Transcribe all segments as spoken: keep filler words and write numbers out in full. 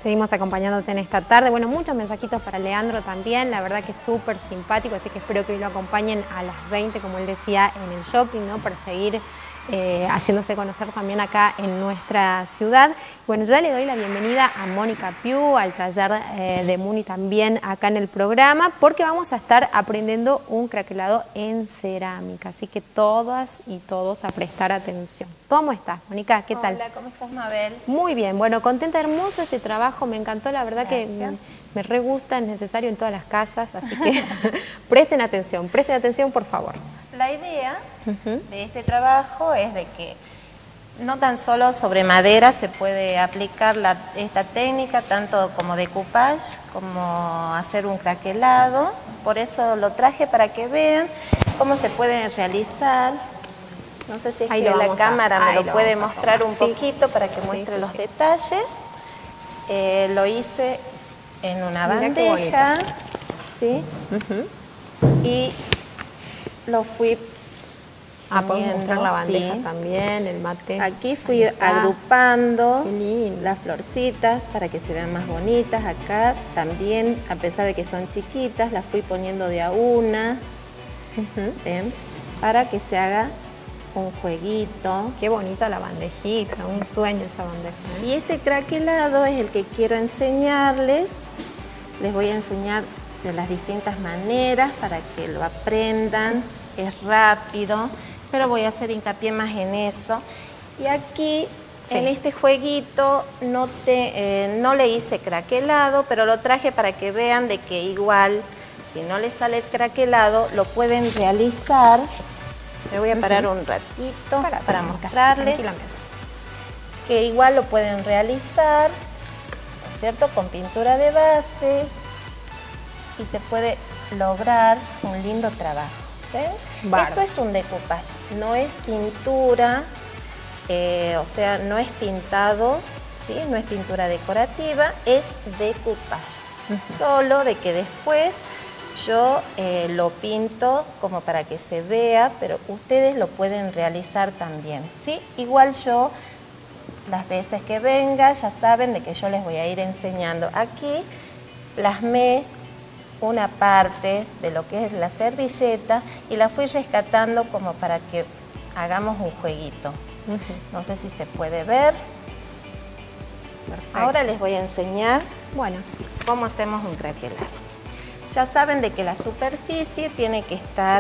Seguimos acompañándote en esta tarde. Bueno, muchos mensajitos para Leandro también, la verdad que es súper simpático, así que espero que hoy lo acompañen a las veinte, como él decía, en el shopping, ¿no? Para seguir eh, haciéndose conocer también acá en nuestra ciudad. Bueno, ya le doy la bienvenida a Mónica Piu, al taller eh, de Muni también acá en el programa, porque vamos a estar aprendiendo un craquelado en cerámica, así que todas y todos a prestar atención. ¿Cómo estás, Mónica? ¿Qué tal? Hola, ¿cómo estás, Mabel? Muy bien, bueno, contenta, hermoso este trabajo, me encantó, la verdad. Gracias. Que me, me re gusta, es necesario en todas las casas, así que presten atención, presten atención, por favor. La idea uh-huh. de este trabajo es de que no tan solo sobre madera se puede aplicar la, esta técnica, tanto como decoupage, como hacer un craquelado. Por eso lo traje para que vean cómo se pueden realizar. No sé si es ahí que la cámara a, me lo, lo puede mostrar un sí. poquito para que muestre sí, los sí. detalles. Eh, lo hice en una Mira bandeja, ¿sí? Uh-huh. Y lo fui Ah, podemos mostrar la bandeja sí. también, el mate. Aquí fui agrupando las florcitas para que se vean más bonitas. Acá también, a pesar de que son chiquitas, las fui poniendo de a una, uh-huh. ¿ven? Para que se haga un jueguito. Qué bonita la bandejita, un sueño esa bandeja, ¿eh? Y este craquelado es el que quiero enseñarles. Les voy a enseñar de las distintas maneras para que lo aprendan. Es rápido, pero voy a hacer hincapié más en eso. Y aquí, sí. en este jueguito, no, te, eh, no le hice craquelado, pero lo traje para que vean de que igual, si no les sale el craquelado, lo pueden realizar. Me voy a parar uh-huh. un ratito para, para mostrarles que igual lo pueden realizar, ¿no es cierto?, con pintura de base y se puede lograr un lindo trabajo. ¿Sí? Esto es un decoupage, no es pintura, eh, o sea, no es pintado, ¿sí? No es pintura decorativa, es decoupage. Uh-huh. Solo de que después yo eh, lo pinto como para que se vea, pero ustedes lo pueden realizar también, ¿sí? Igual yo, las veces que venga, ya saben de que yo les voy a ir enseñando. Aquí plasmé una parte de lo que es la servilleta y la fui rescatando como para que hagamos un jueguito. Uh-huh. No sé si se puede ver. Perfecto. Ahora les voy a enseñar, bueno, cómo hacemos un craquelado. Ya saben de que la superficie tiene que estar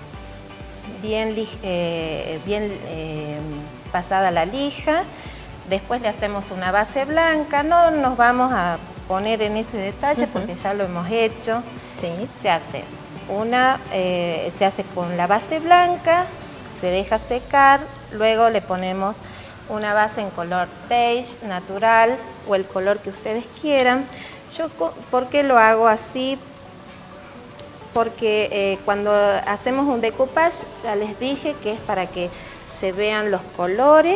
bien, eh, bien eh, pasada la lija. Después le hacemos una base blanca. No nos vamos a poner en ese detalle uh-huh. porque ya lo hemos hecho. Sí. Se hace una, eh, se hace con la base blanca, se deja secar, luego le ponemos una base en color beige natural o el color que ustedes quieran. Yo, ¿por qué lo hago así? Porque eh, cuando hacemos un decoupage, ya les dije que es para que se vean los colores.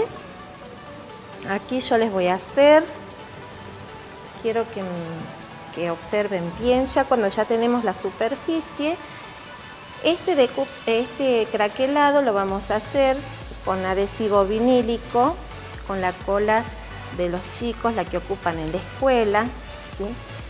Aquí yo les voy a hacer, quiero que, que observen bien, ya cuando ya tenemos la superficie, este, decoup, este craquelado lo vamos a hacer con adhesivo vinílico, con la cola de los chicos, la que ocupan en la escuela, ¿sí?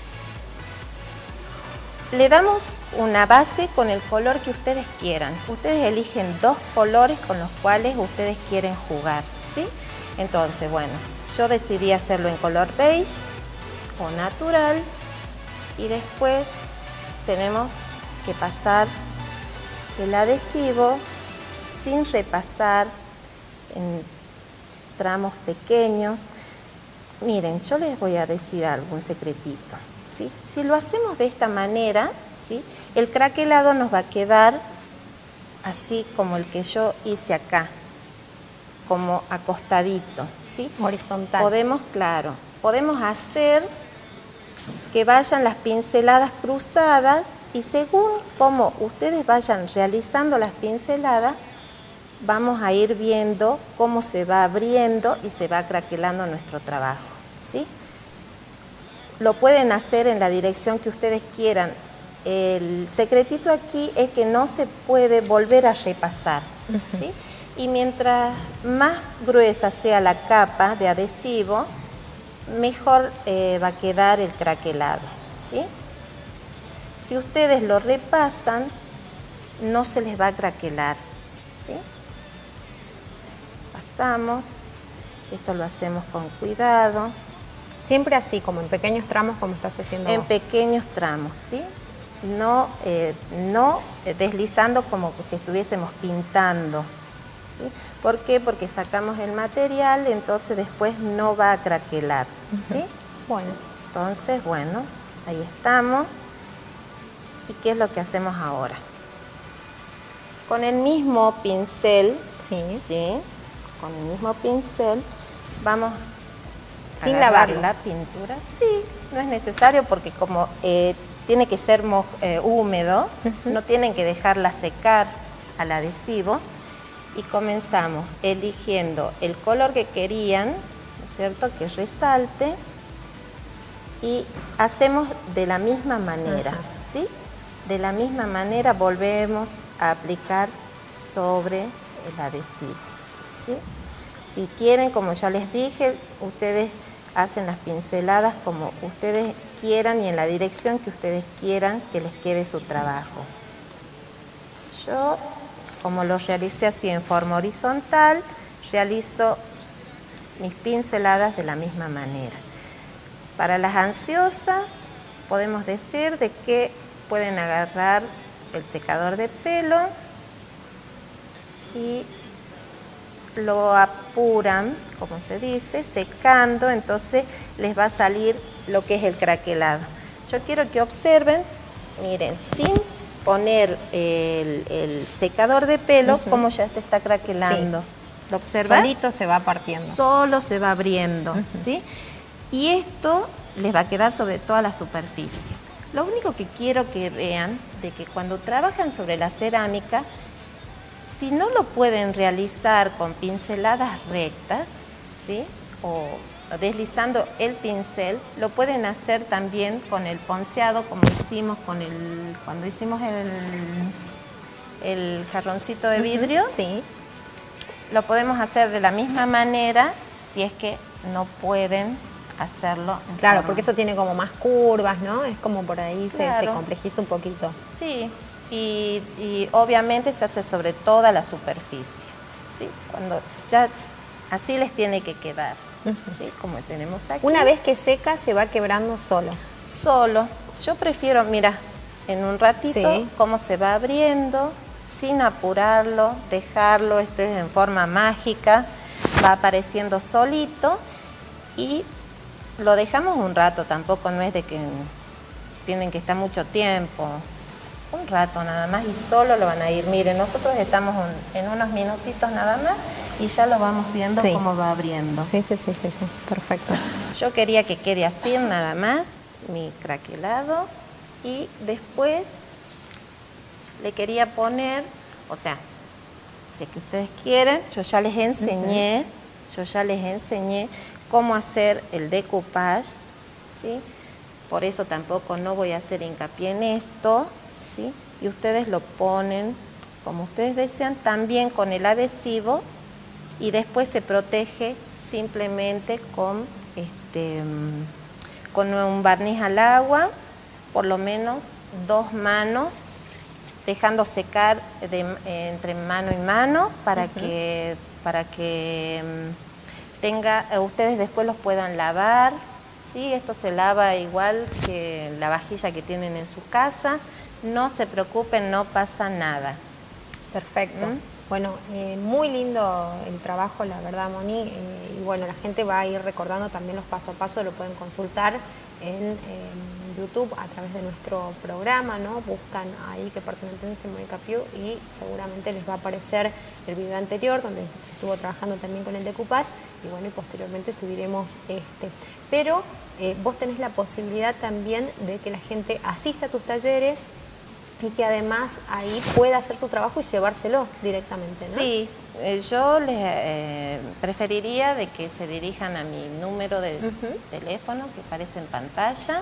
Le damos una base con el color que ustedes quieran. Ustedes eligen dos colores con los cuales ustedes quieren jugar, ¿sí? Entonces, bueno, yo decidí hacerlo en color beige o natural y después tenemos que pasar el adhesivo sin repasar en tramos pequeños. Miren, yo les voy a decir algo, un secretito. ¿Sí? Si lo hacemos de esta manera, ¿sí? El craquelado nos va a quedar así como el que yo hice acá, como acostadito, ¿sí? Horizontal. Podemos, claro, podemos hacer que vayan las pinceladas cruzadas y según cómo ustedes vayan realizando las pinceladas, vamos a ir viendo cómo se va abriendo y se va craquelando nuestro trabajo, ¿sí? Lo pueden hacer en la dirección que ustedes quieran. El secretito aquí es que no se puede volver a repasar, uh-huh. ¿sí? Y mientras más gruesa sea la capa de adhesivo, mejor eh, va a quedar el craquelado, ¿sí? Si ustedes lo repasan, no se les va a craquelar, ¿sí? Pasamos, esto lo hacemos con cuidado. Siempre así, como en pequeños tramos, como estás haciendo En vos. pequeños tramos, ¿sí? No, eh, no deslizando como si estuviésemos pintando, ¿sí? ¿Por qué? Porque sacamos el material, entonces después no va a craquelar, ¿sí? Bueno. Entonces, bueno, ahí estamos. ¿Y qué es lo que hacemos ahora? Con el mismo pincel, Sí. ¿sí? Con el mismo pincel vamos a Sin agarrar lavarlo. la pintura. Sí, no es necesario porque como eh, tiene que ser mo eh, húmedo, uh-huh. no tienen que dejarla secar al adhesivo. Y comenzamos eligiendo el color que querían, ¿no es cierto?, que resalte, y hacemos de la misma manera, uh-huh. ¿sí? De la misma manera volvemos a aplicar sobre el adhesivo, ¿sí? Si quieren, como ya les dije, ustedes hacen las pinceladas como ustedes quieran y en la dirección que ustedes quieran que les quede su trabajo. Yo, como lo realicé así en forma horizontal, realizo mis pinceladas de la misma manera. Para las ansiosas, podemos decir de que pueden agarrar el secador de pelo y lo apuran, como se dice, secando, entonces les va a salir lo que es el craquelado. Yo quiero que observen, miren, sin poner el, el secador de pelo, uh-huh. como ya se está craquelando. Sí. ¿Lo observan? Solito se va partiendo. Solo se va abriendo, uh-huh. ¿sí? Y esto les va a quedar sobre toda la superficie. Lo único que quiero que vean, de que cuando trabajan sobre la cerámica, si no lo pueden realizar con pinceladas rectas, ¿sí?, o deslizando el pincel, lo pueden hacer también con el ponceado, como hicimos con el, cuando hicimos el, el jarroncito de vidrio. Uh-huh. Sí. Lo podemos hacer de la misma manera si es que no pueden hacerlo. Claro, forma. Porque eso tiene como más curvas, ¿no? Es como por ahí claro. se, se complejiza un poquito. Sí, y, y obviamente se hace sobre toda la superficie, ¿sí? Cuando ya así les tiene que quedar, uh-huh. ¿sí? Como tenemos aquí. Una vez que seca se va quebrando solo. Solo. Yo prefiero, mira, en un ratito sí. cómo se va abriendo, sin apurarlo, dejarlo, esto es en forma mágica, va apareciendo solito y lo dejamos un rato, tampoco no es de que tienen que estar mucho tiempo, un rato nada más y solo lo van a ir. Miren, nosotros estamos un, en unos minutitos nada más y ya lo vamos viendo sí. cómo va abriendo. Sí, sí, sí, sí, sí, perfecto. Yo quería que quede así nada más, mi craquelado, y después le quería poner, o sea, si que ustedes quieren, yo ya les enseñé, uh-huh. yo ya les enseñé cómo hacer el decoupage, ¿sí? Por eso tampoco no voy a hacer hincapié en esto, ¿sí? Y ustedes lo ponen como ustedes desean, también con el adhesivo, y después se protege simplemente con, este, con un barniz al agua, por lo menos dos manos, dejando secar de, eh, entre mano y mano para uh-huh. que, para que um, tenga, eh, ustedes después los puedan lavar, ¿sí? Esto se lava igual que la vajilla que tienen en su casa, no se preocupen, no pasa nada. Perfecto. ¿Mm? Bueno, eh, muy lindo el trabajo, la verdad, Moni, eh, y bueno, la gente va a ir recordando también los paso a paso, lo pueden consultar en, en YouTube a través de nuestro programa, ¿no? Buscan ahí que pertenece a Mónica Piu y seguramente les va a aparecer el video anterior donde se estuvo trabajando también con el decoupage y bueno, y posteriormente subiremos este. Pero eh, vos tenés la posibilidad también de que la gente asista a tus talleres y que además ahí pueda hacer su trabajo y llevárselo directamente, ¿no? Sí, eh, yo les eh, preferiría de que se dirijan a mi número de uh-huh. teléfono que aparece en pantalla,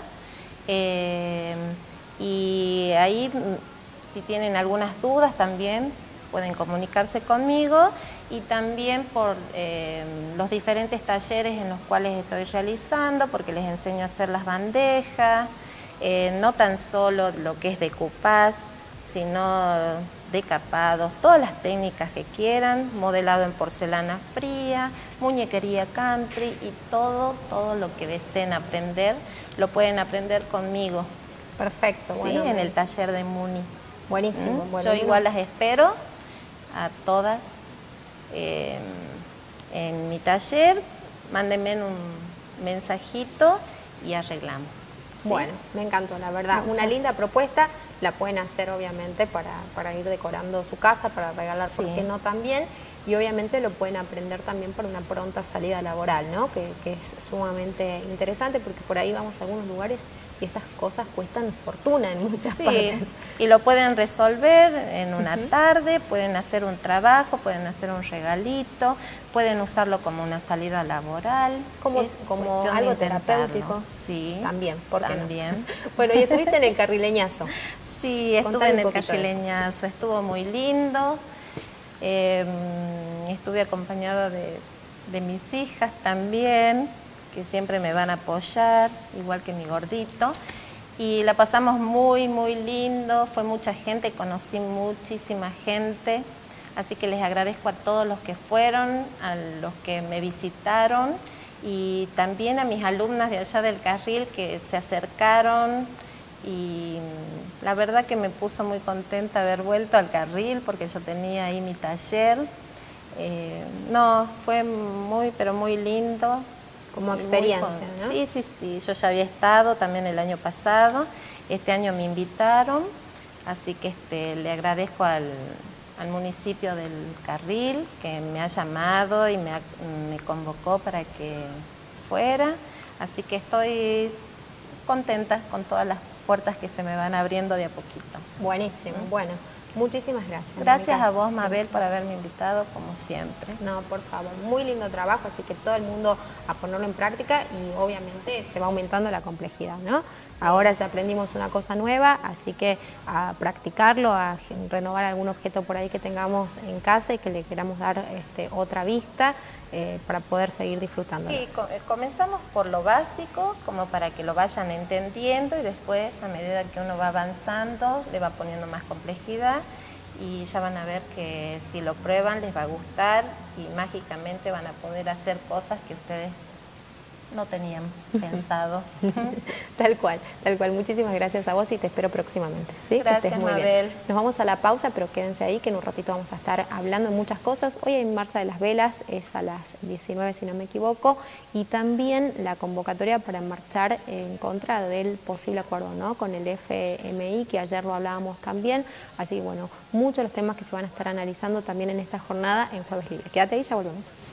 eh, y ahí si tienen algunas dudas también pueden comunicarse conmigo y también por eh, los diferentes talleres en los cuales estoy realizando, porque les enseño a hacer las bandejas, eh, no tan solo lo que es decoupage, sino decapados, todas las técnicas que quieran, modelado en porcelana fría, muñequería country y todo, todo lo que deseen aprender, lo pueden aprender conmigo. Perfecto, ¿sí? bueno. En el taller de Muni. Buenísimo. ¿Mm? Bueno, Yo bueno. igual las espero a todas eh, en mi taller, mándenme un mensajito y arreglamos. ¿sí? Bueno, me encantó, la verdad. Muchas. Una linda propuesta, la pueden hacer obviamente para, para ir decorando su casa, para regalar, Sí. ¿por qué no también? Y obviamente lo pueden aprender también para una pronta salida laboral, ¿no? Que, que es sumamente interesante porque por ahí vamos a algunos lugares y estas cosas cuestan fortuna en muchas Sí, partes. y lo pueden resolver en una Ujú. tarde, pueden hacer un trabajo, pueden hacer un regalito, pueden usarlo como una salida laboral. Como, Es como cuestión de algo intentarlo. terapéutico. Sí, También, ¿por qué no? también. Bueno, y estuviste en el Carrileñazo. Sí, estuve Contame en un el poquito de eso. Carrileñazo, estuvo muy lindo. Eh, estuve acompañada de, de mis hijas también, que siempre me van a apoyar, igual que mi gordito. Y la pasamos muy, muy lindo, fue mucha gente, conocí muchísima gente. Así que les agradezco a todos los que fueron, a los que me visitaron y también a mis alumnas de allá del Carril que se acercaron. Y la verdad que me puso muy contenta haber vuelto al Carril porque yo tenía ahí mi taller. Eh, no, fue muy, pero muy lindo. Como Muy experiencia, con- ¿no? Sí, sí, sí. Yo ya había estado también el año pasado. Este año me invitaron, así que este, le agradezco al, al municipio del Carril que me ha llamado y me, ha- me convocó para que fuera. Así que estoy contenta con todas las puertas que se me van abriendo de a poquito. Buenísimo, bueno. Muchísimas gracias. Gracias Mónica. a vos, Mabel, por haberme invitado, como siempre. No, por favor, muy lindo trabajo, así que todo el mundo a ponerlo en práctica y obviamente se va aumentando la complejidad, ¿no? Ahora ya aprendimos una cosa nueva, así que a practicarlo, a gen- renovar algún objeto por ahí que tengamos en casa y que le queramos dar este, otra vista eh, para poder seguir disfrutando. Sí, co- eh, comenzamos por lo básico, como para que lo vayan entendiendo y después, a medida que uno va avanzando, le va poniendo más complejidad y ya van a ver que si lo prueban les va a gustar y mágicamente van a poder hacer cosas que ustedes no tenían pensado. Tal cual, tal cual. Muchísimas gracias a vos y te espero próximamente. ¿sí? Que Gracias, estés muy bien. Mabel. Nos vamos a la pausa, pero quédense ahí que en un ratito vamos a estar hablando de muchas cosas. Hoy en Marcha de las Velas es a las diecinueve, si no me equivoco, y también la convocatoria para marchar en contra del posible acuerdo, ¿no? Con el F M I, que ayer lo hablábamos también. Así que bueno, muchos de los temas que se van a estar analizando también en esta jornada en Jueves Libre. Quédate ahí, ya volvemos.